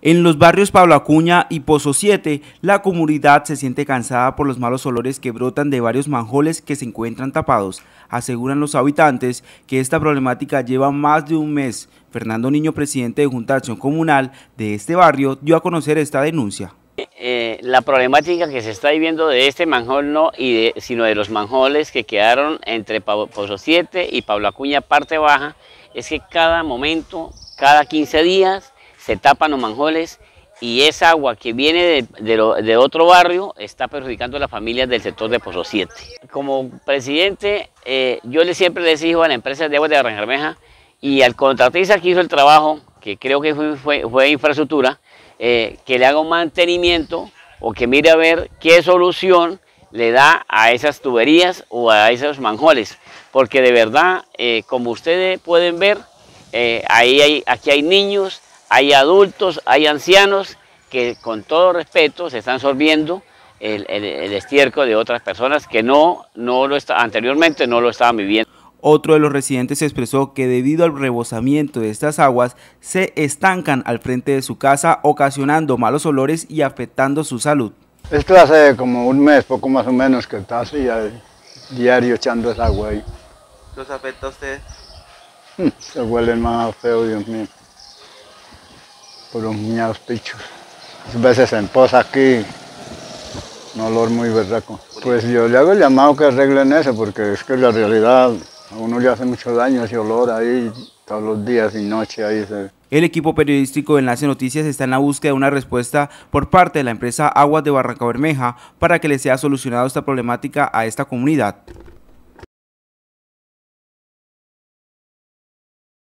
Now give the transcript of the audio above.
En los barrios Pablo Acuña y Pozo 7, la comunidad se siente cansada por los malos olores que brotan de varios manjoles que se encuentran tapados. Aseguran los habitantes que esta problemática lleva más de un mes. Fernando Niño, presidente de Junta de Acción Comunal de este barrio, dio a conocer esta denuncia. La problemática que se está viviendo de este manjol sino de los manjoles que quedaron entre Pozo 7 y Pablo Acuña parte baja, es que cada momento, cada 15 días, se tapan los manjoles y esa agua que viene de otro barrio está perjudicando a las familias del sector de Pozo 7. Como presidente, yo siempre les exijo a la empresa de aguas de Barrancabermeja y al contratista que hizo el trabajo, que creo que fue infraestructura, que le haga un mantenimiento o que mire a ver qué solución le da a esas tuberías o a esos manjoles, porque de verdad, como ustedes pueden ver, aquí hay niños, hay adultos, hay ancianos que con todo respeto se están sorbiendo el estiércol de otras personas que anteriormente no lo estaban viviendo. Otro de los residentes expresó que debido al rebosamiento de estas aguas se estancan al frente de su casa, ocasionando malos olores y afectando su salud. Esto hace como un mes, poco más o menos, que está así diario echando esa agua ahí. ¿Los afecta a usted? Se huelen más feo, Dios mío. Por los miados pichos. A veces se empoza aquí, un olor muy berraco. Pues yo le hago el llamado que arreglen eso, porque es que la realidad a uno le hace mucho daño ese olor ahí, todos los días y noche ahí se... El equipo periodístico de Enlace Noticias está en la búsqueda de una respuesta por parte de la empresa Aguas de Barrancabermeja para que le sea solucionada esta problemática a esta comunidad.